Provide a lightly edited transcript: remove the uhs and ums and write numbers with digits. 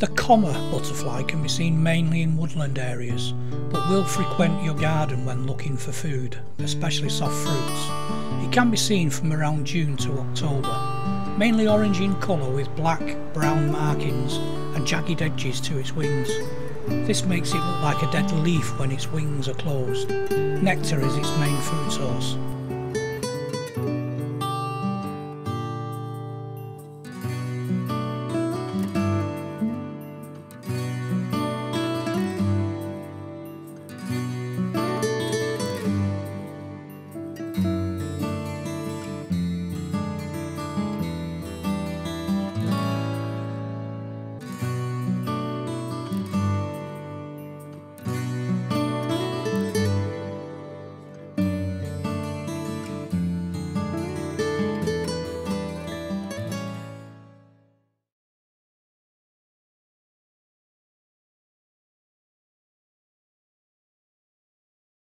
The comma butterfly can be seen mainly in woodland areas, but will frequent your garden when looking for food, especially soft fruits. It can be seen from around June to October, mainly orange in colour with black, brown markings and jagged edges to its wings. This makes it look like a dead leaf when its wings are closed. Nectar is its main food source.